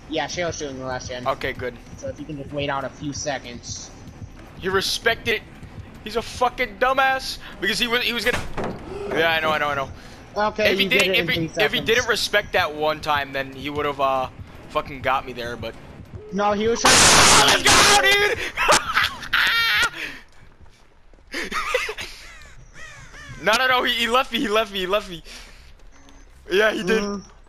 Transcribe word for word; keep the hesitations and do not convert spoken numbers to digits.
Yeah, Shale's shooting the last gen. Okay, good. So if you can just wait out a few seconds. He respected it. He's a fucking dumbass because he was he was gonna. Yeah, I know, I know, I know. Okay, if he you did didn't, it if in he three if seconds. he didn't respect that one time, then he would have uh fucking got me there. But no, he was trying to. let's go, dude. no, no, no. He, he left me. He left me. He left me. Yeah, he did. Mm.